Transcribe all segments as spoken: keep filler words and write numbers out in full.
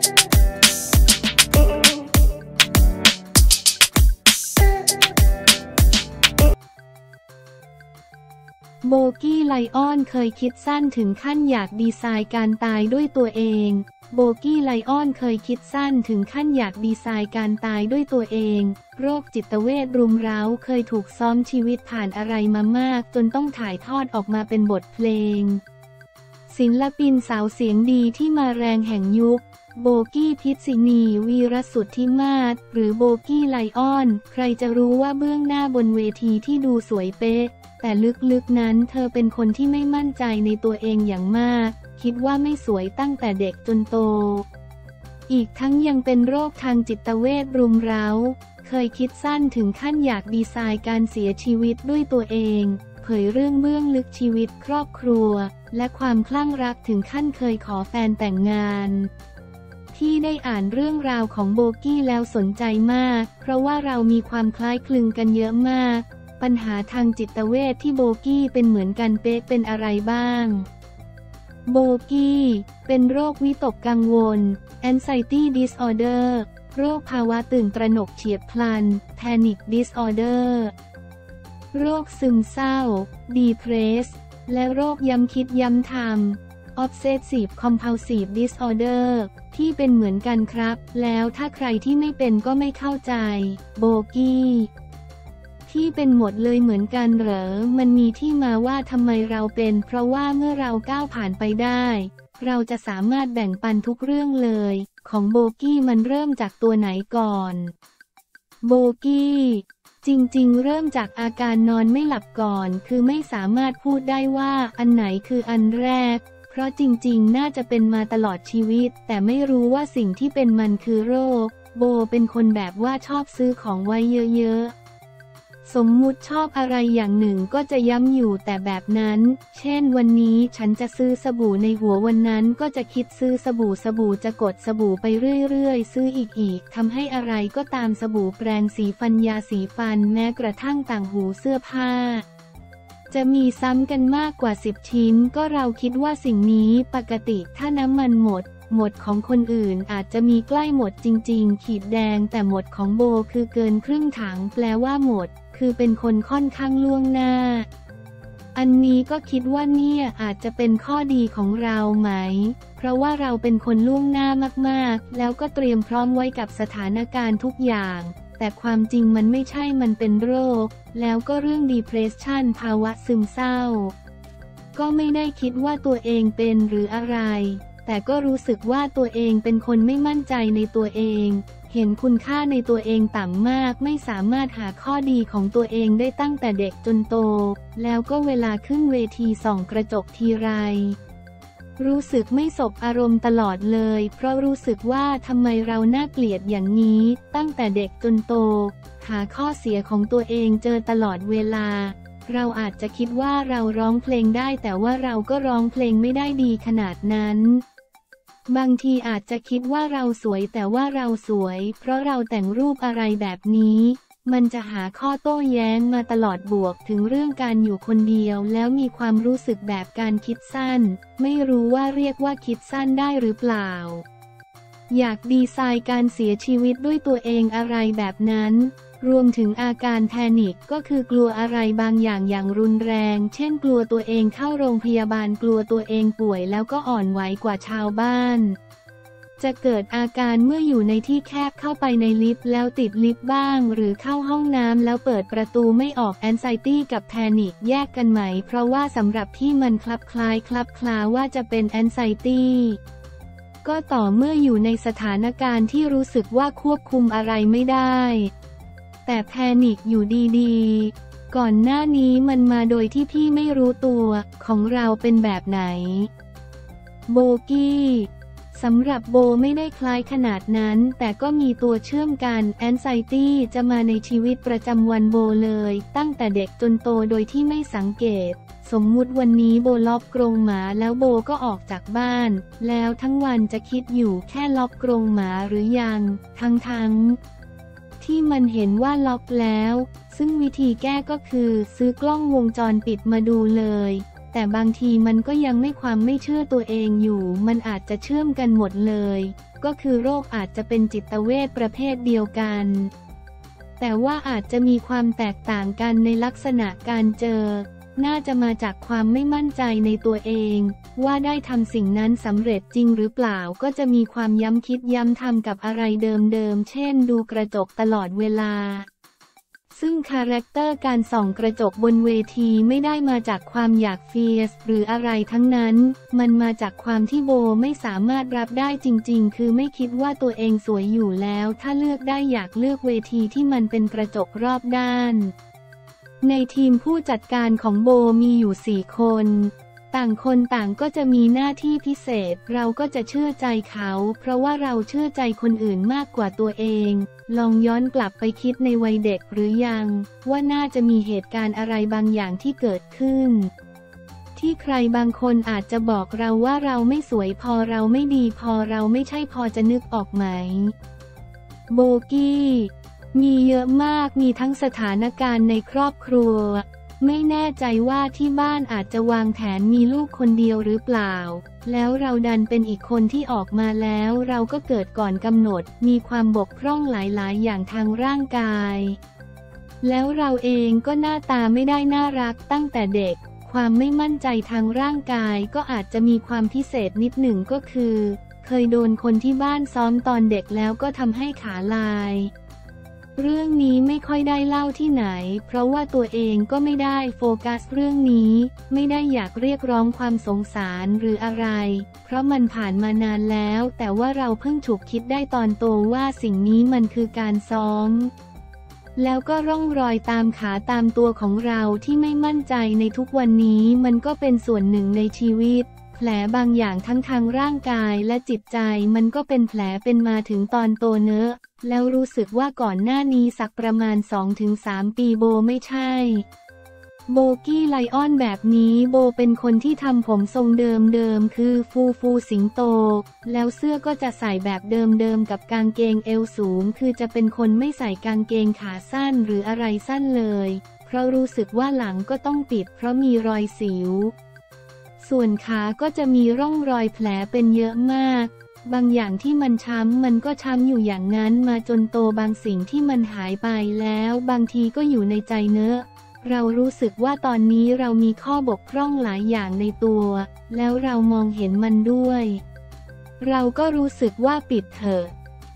โบกี้ไลออนเคยคิดสั้นถึงขั้นอยากดีไซน์การตายด้วยตัวเองโบกี้ไลออนเคยคิดสั้นถึงขั้นอยากดีไซน์การตายด้วยตัวเองโรคจิตเวชรุมเร้าเคยถูกซ้อมชีวิตผ่านอะไรมามากจนต้องถ่ายทอดออกมาเป็นบทเพลงศิลปินสาวเสียงดีที่มาแรงแห่งยุคโบกี้พิษศินีวีรสุทธิมาศหรือโบกี้ไลออนใครจะรู้ว่าเบื้องหน้าบนเวทีที่ดูสวยเป๊ะแต่ลึกๆนั้นเธอเป็นคนที่ไม่มั่นใจในตัวเองอย่างมากคิดว่าไม่สวยตั้งแต่เด็กจนโตอีกทั้งยังเป็นโรคทางจิตเวชรุมเร้าเคยคิดสั้นถึงขั้นอยากดีไซน์การเสียชีวิตด้วยตัวเองเผยเรื่องเบื้องลึกชีวิตครอบครัวและความคลั่งรักถึงขั้นเคยขอแฟนแต่งงานที่ได้อ่านเรื่องราวของโบกี้แล้วสนใจมากเพราะว่าเรามีความคล้ายคลึงกันเยอะมากปัญหาทางจิตเวชที่โบกี้เป็นเหมือนกันเป๊ะเป็นอะไรบ้างโบกี้เป็นโรควิตกกังวล Anxiety Disorder โรคภาวะตื่นตระหนกเฉียบพลัน Panic Disorder โรคซึมเศร้า Depress และโรคย้ำคิดย้ำทำ Obsessive Compulsive Disorder ที่เป็นเหมือนกันครับแล้วถ้าใครที่ไม่เป็นก็ไม่เข้าใจโบกี้ที่เป็นหมดเลยเหมือนกันเหรอมันมีที่มาว่าทำไมเราเป็นเพราะว่าเมื่อเราก้าวผ่านไปได้เราจะสามารถแบ่งปันทุกเรื่องเลยของโบกี้มันเริ่มจากตัวไหนก่อนโบกี้จริงๆเริ่มจากอาการนอนไม่หลับก่อนคือไม่สามารถพูดได้ว่าอันไหนคืออันแรกเพราะจริงๆน่าจะเป็นมาตลอดชีวิตแต่ไม่รู้ว่าสิ่งที่เป็นมันคือโรคโบเป็นคนแบบว่าชอบซื้อของไว้เยอะๆสมมุติชอบอะไรอย่างหนึ่งก็จะย้ำอยู่แต่แบบนั้นเช่นวันนี้ฉันจะซื้อสบู่ในหัววันนั้นก็จะคิดซื้อสบู่สบู่จะกดสบู่ไปเรื่อยๆซื้ออีกอีกทำให้อะไรก็ตามสบู่แปรงสีฟันยาสีฟันแม้กระทั่งต่างหูเสื้อผ้าจะมีซ้ำกันมากกว่าสิบชิ้นก็เราคิดว่าสิ่งนี้ปกติถ้าน้ำมันหมดหมดของคนอื่นอาจจะมีใกล้หมดจริงๆขีดแดงแต่หมดของโบคือเกินครึ่งถังแปลว่าหมดคือเป็นคนค่อนข้างล่วงหน้าอันนี้ก็คิดว่าเนี่ยอาจจะเป็นข้อดีของเราไหมเพราะว่าเราเป็นคนล่วงหน้ามากๆแล้วก็เตรียมพร้อมไว้กับสถานการณ์ทุกอย่างแต่ความจริงมันไม่ใช่มันเป็นโรคแล้วก็เรื่อง depression ภาวะซึมเศร้าก็ไม่ได้คิดว่าตัวเองเป็นหรืออะไรแต่ก็รู้สึกว่าตัวเองเป็นคนไม่มั่นใจในตัวเองเห็นคุณค่าในตัวเองต่ำมากไม่สามารถหาข้อดีของตัวเองได้ตั้งแต่เด็กจนโตแล้วก็เวลาขึ้นเวทีส่องกระจกทีไรรู้สึกไม่สบอารมณ์ตลอดเลยเพราะรู้สึกว่าทำไมเราน่าเกลียดอย่างนี้ตั้งแต่เด็กจนโตหาข้อเสียของตัวเองเจอตลอดเวลาเราอาจจะคิดว่าเราร้องเพลงได้แต่ว่าเราก็ร้องเพลงไม่ได้ดีขนาดนั้นบางทีอาจจะคิดว่าเราสวยแต่ว่าเราสวยเพราะเราแต่งรูปอะไรแบบนี้มันจะหาข้อโต้แย้งมาตลอดบวกถึงเรื่องการอยู่คนเดียวแล้วมีความรู้สึกแบบการคิดสั้นไม่รู้ว่าเรียกว่าคิดสั้นได้หรือเปล่าอยากดีไซน์การเสียชีวิตด้วยตัวเองอะไรแบบนั้นรวมถึงอาการแพนิคก็คือกลัวอะไรบางอย่างอย่างรุนแรงเช่นกลัวตัวเองเข้าโรงพยาบาลกลัวตัวเองป่วยแล้วก็อ่อนไหวกว่าชาวบ้านจะเกิดอาการเมื่ออยู่ในที่แคบเข้าไปในลิฟต์แล้วติดลิฟต์บ้างหรือเข้าห้องน้ำแล้วเปิดประตูไม่ออก Anxiety กับ Panic แยกกันไหมเพราะว่าสำหรับที่มันคลับคล้ายคลับคลาว่าจะเป็น Anxiety ก็ต่อเมื่ออยู่ในสถานการณ์ที่รู้สึกว่าควบคุมอะไรไม่ได้แต่แพนิคอยู่ดีๆก่อนหน้านี้มันมาโดยที่พี่ไม่รู้ตัวของเราเป็นแบบไหนโบกี้สำหรับโบไม่ได้คล้ายขนาดนั้นแต่ก็มีตัวเชื่อมกัน Anxiety จะมาในชีวิตประจำวันโบเลยตั้งแต่เด็กจนโตโดยที่ไม่สังเกตสมมุติวันนี้โบล็อกกรงหมาแล้วโบก็ออกจากบ้านแล้วทั้งวันจะคิดอยู่แค่ล็อกกรงหมาหรือยังทั้งๆที่มันเห็นว่าล็อกแล้วซึ่งวิธีแก้ก็คือซื้อกล้องวงจรปิดมาดูเลยแต่บางทีมันก็ยังไม่ความไม่เชื่อตัวเองอยู่มันอาจจะเชื่อมกันหมดเลยก็คือโรคอาจจะเป็นจิตเวชประเภทเดียวกันแต่ว่าอาจจะมีความแตกต่างกันในลักษณะการเจอน่าจะมาจากความไม่มั่นใจในตัวเองว่าได้ทำสิ่งนั้นสำเร็จจริงหรือเปล่าก็จะมีความย้ำคิดย้ำทำกับอะไรเดิมๆเช่นดูกระจกตลอดเวลาซึ่งคาแรคเตอร์การส่องกระจกบนเวทีไม่ได้มาจากความอยากเฟียสหรืออะไรทั้งนั้นมันมาจากความที่โบไม่สามารถรับได้จริงๆคือไม่คิดว่าตัวเองสวยอยู่แล้วถ้าเลือกได้อยากเลือกเวทีที่มันเป็นกระจกรอบด้านในทีมผู้จัดการของโบมีอยู่สี่คนต่างคนต่างก็จะมีหน้าที่พิเศษเราก็จะเชื่อใจเขาเพราะว่าเราเชื่อใจคนอื่นมากกว่าตัวเองลองย้อนกลับไปคิดในวัยเด็กหรือยังว่าน่าจะมีเหตุการณ์อะไรบางอย่างที่เกิดขึ้นที่ใครบางคนอาจจะบอกเราว่าเราไม่สวยพอเราไม่ดีพอเราไม่ใช่พอจะนึกออกไหมโบกี้มีเยอะมากมีทั้งสถานการณ์ในครอบครัวไม่แน่ใจว่าที่บ้านอาจจะวางแผนมีลูกคนเดียวหรือเปล่าแล้วเราดันเป็นอีกคนที่ออกมาแล้วเราก็เกิดก่อนกำหนดมีความบกพร่องหลายๆอย่างทางร่างกายแล้วเราเองก็หน้าตาไม่ได้น่ารักตั้งแต่เด็กความไม่มั่นใจทางร่างกายก็อาจจะมีความพิเศษนิดหนึ่งก็คือเคยโดนคนที่บ้านซ้อมตอนเด็กแล้วก็ทำให้ขาลายเรื่องนี้ไม่ค่อยได้เล่าที่ไหนเพราะว่าตัวเองก็ไม่ได้โฟกัสเรื่องนี้ไม่ได้อยากเรียกร้องความสงสารหรืออะไรเพราะมันผ่านมานานแล้วแต่ว่าเราเพิ่งฉุกคิดได้ตอนโตว่าสิ่งนี้มันคือการซ้อมแล้วก็ร่องรอยตามขาตามตัวของเราที่ไม่มั่นใจในทุกวันนี้มันก็เป็นส่วนหนึ่งในชีวิตแผลบางอย่างทั้งทางร่างกายและจิตใจมันก็เป็นแผลเป็นมาถึงตอนโตเนอะแล้วรู้สึกว่าก่อนหน้านี้สักประมาณ สองถึงสาม ปีโบไม่ใช่โบกี้ไลออนแบบนี้โบเป็นคนที่ทำผมทรงเดิมๆคือฟูฟูสิงโตแล้วเสื้อก็จะใส่แบบเดิมๆกับกางเกงเอวสูงคือจะเป็นคนไม่ใส่กางเกงขาสั้นหรืออะไรสั้นเลยเพราะรู้สึกว่าหลังก็ต้องปิดเพราะมีรอยสิวส่วนขาก็จะมีร่องรอยแผลเป็นเยอะมากบางอย่างที่มันช้ำมันก็ช้ำอยู่อย่างนั้นมาจนโตบางสิ่งที่มันหายไปแล้วบางทีก็อยู่ในใจเนอะเรารู้สึกว่าตอนนี้เรามีข้อบกพร่องหลายอย่างในตัวแล้วเรามองเห็นมันด้วยเราก็รู้สึกว่าปิดเถอะ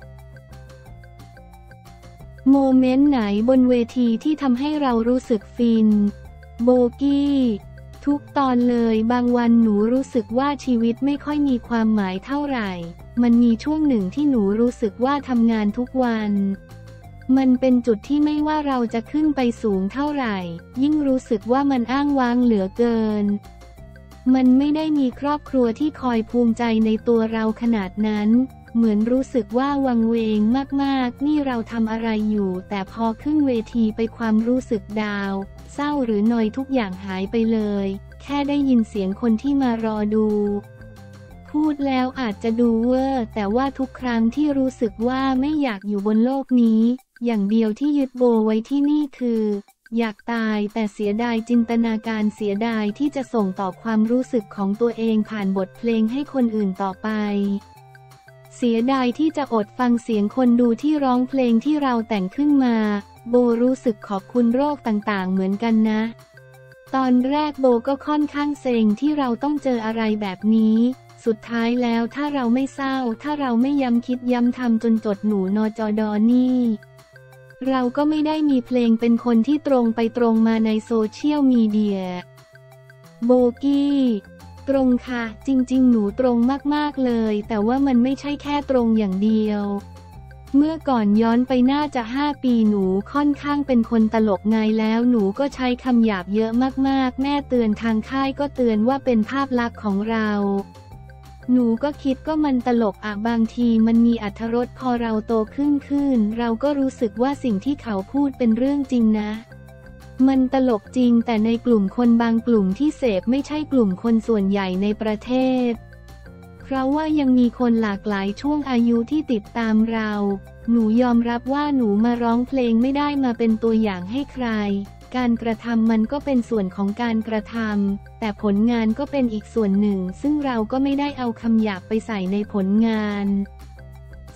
โมเมนต์ไหนบนเวทีที่ทำให้เรารู้สึกฟินโบกี้ทุกตอนเลยบางวันหนูรู้สึกว่าชีวิตไม่ค่อยมีความหมายเท่าไหร่มันมีช่วงหนึ่งที่หนูรู้สึกว่าทำงานทุกวันมันเป็นจุดที่ไม่ว่าเราจะขึ้นไปสูงเท่าไหร่ยิ่งรู้สึกว่ามันอ้างว้างเหลือเกินมันไม่ได้มีครอบครัวที่คอยภูมิใจในตัวเราขนาดนั้นเหมือนรู้สึกว่าวังเวงมากๆนี่เราทำอะไรอยู่แต่พอขึ้นเวทีไปความรู้สึกดาวเศร้าหรือนอยทุกอย่างหายไปเลยแค่ได้ยินเสียงคนที่มารอดูพูดแล้วอาจจะดูเวอร์แต่ว่าทุกครั้งที่รู้สึกว่าไม่อยากอยู่บนโลกนี้อย่างเดียวที่ยึดโบไว้ที่นี่คืออยากตายแต่เสียดายจินตนาการเสียดายที่จะส่งต่อความรู้สึกของตัวเองผ่านบทเพลงให้คนอื่นต่อไปเสียดายที่จะอดฟังเสียงคนดูที่ร้องเพลงที่เราแต่งขึ้นมาโบรู้สึกขอบคุณโรคต่างๆเหมือนกันนะตอนแรกโบก็ค่อนข้างเซ็งที่เราต้องเจออะไรแบบนี้สุดท้ายแล้วถ้าเราไม่เศร้าถ้าเราไม่ย้ำคิดย้ำทำจนจดหนูนอจอดอนี่เราก็ไม่ได้มีเพลงเป็นคนที่ตรงไปตรงมาในโซเชียลมีเดียโบกี้ตรงค่ะจริงๆหนูตรงมากๆเลยแต่ว่ามันไม่ใช่แค่ตรงอย่างเดียวเมื่อก่อนย้อนไปน่าจะห้าปีหนูค่อนข้างเป็นคนตลกไงแล้วหนูก็ใช้คำหยาบเยอะมากๆแม่เตือนทางค่ายก็เตือนว่าเป็นภาพลักษณ์ของเราหนูก็คิดก็มันตลกอ่ะบางทีมันมีอรรถรสพอเราโตขึ้นขึ้นเราก็รู้สึกว่าสิ่งที่เขาพูดเป็นเรื่องจริงนะมันตลกจริงแต่ในกลุ่มคนบางกลุ่มที่เสพไม่ใช่กลุ่มคนส่วนใหญ่ในประเทศเพราะว่ายังมีคนหลากหลายช่วงอายุที่ติดตามเราหนูยอมรับว่าหนูมาร้องเพลงไม่ได้มาเป็นตัวอย่างให้ใครการกระทำมันก็เป็นส่วนของการกระทำแต่ผลงานก็เป็นอีกส่วนหนึ่งซึ่งเราก็ไม่ได้เอาคำหยาบไปใส่ในผลงาน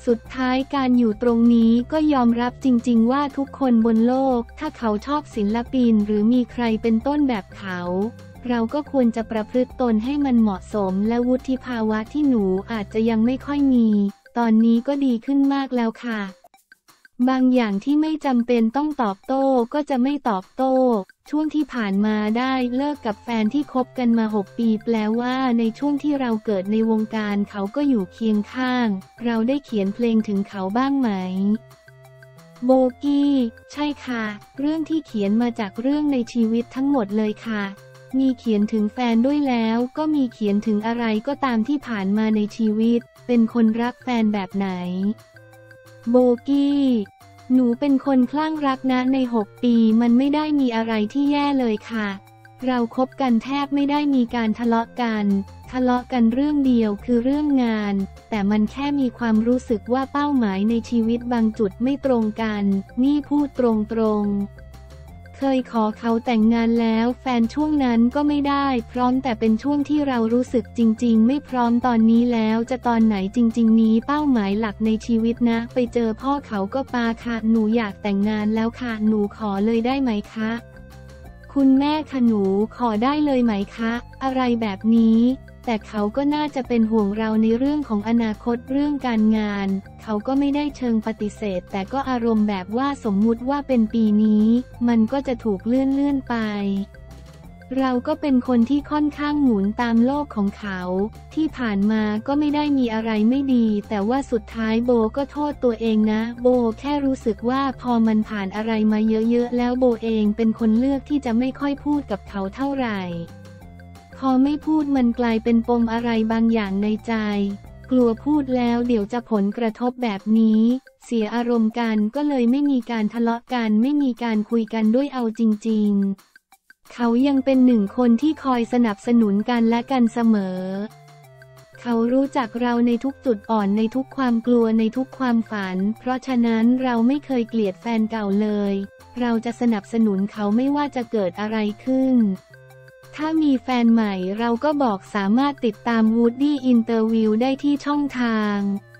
สุดท้ายการอยู่ตรงนี้ก็ยอมรับจริงๆว่าทุกคนบนโลกถ้าเขาชอบศิลปินหรือมีใครเป็นต้นแบบเขาเราก็ควรจะประพฤติตนให้มันเหมาะสมและวุฒิภาวะที่หนูอาจจะยังไม่ค่อยมีตอนนี้ก็ดีขึ้นมากแล้วค่ะบางอย่างที่ไม่จำเป็นต้องตอบโต้ก็จะไม่ตอบโต้ช่วงที่ผ่านมาได้เลิกกับแฟนที่คบกันมาหกปีแปลว่าในช่วงที่เราเกิดในวงการเขาก็อยู่เคียงข้างเราได้เขียนเพลงถึงเขาบ้างไหมโบกี้ใช่ค่ะเรื่องที่เขียนมาจากเรื่องในชีวิตทั้งหมดเลยค่ะมีเขียนถึงแฟนด้วยแล้วก็มีเขียนถึงอะไรก็ตามที่ผ่านมาในชีวิตเป็นคนรักแฟนแบบไหนโบกี้หนูเป็นคนคลั่งรักนะในหกปีมันไม่ได้มีอะไรที่แย่เลยค่ะเราคบกันแทบไม่ได้มีการทะเลาะกันทะเลาะกันเรื่องเดียวคือเรื่องงานแต่มันแค่มีความรู้สึกว่าเป้าหมายในชีวิตบางจุดไม่ตรงกันนี่พูดตรงๆเคยขอเขาแต่งงานแล้วแฟนช่วงนั้นก็ไม่ได้พร้อมแต่เป็นช่วงที่เรารู้สึกจริงๆไม่พร้อมตอนนี้แล้วจะตอนไหนจริงๆนี้เป้าหมายหลักในชีวิตนะไปเจอพ่อเขาก็ปาค่ะหนูอยากแต่งงานแล้วค่ะหนูขอเลยได้ไหมคะคุณแม่คะหนูขอได้เลยไหมคะอะไรแบบนี้แต่เขาก็น่าจะเป็นห่วงเราในเรื่องของอนาคตเรื่องการงานเขาก็ไม่ได้เชิงปฏิเสธแต่ก็อารมณ์แบบว่าสมมุติว่าเป็นปีนี้มันก็จะถูกเลื่อนเลื่อนไปเราก็เป็นคนที่ค่อนข้างหมุนตามโลกของเขาที่ผ่านมาก็ไม่ได้มีอะไรไม่ดีแต่ว่าสุดท้ายโบก็โทษตัวเองนะโบแค่รู้สึกว่าพอมันผ่านอะไรมาเยอะๆแล้วโบเองเป็นคนเลือกที่จะไม่ค่อยพูดกับเขาเท่าไหร่พอไม่พูดมันกลายเป็นปมอะไรบางอย่างในใจกลัวพูดแล้วเดี๋ยวจะผลกระทบแบบนี้เสียอารมณ์กันก็เลยไม่มีการทะเลาะกันไม่มีการคุยกันด้วยเอาจริงๆเขายังเป็นหนึ่งคนที่คอยสนับสนุนกันและกันเสมอเขารู้จักเราในทุกจุดอ่อนในทุกความกลัวในทุกความฝันเพราะฉะนั้นเราไม่เคยเกลียดแฟนเก่าเลยเราจะสนับสนุนเขาไม่ว่าจะเกิดอะไรขึ้นถ้ามีแฟนใหม่เราก็บอกสามารถติดตาม Woody Interview ได้ที่ช่องทาง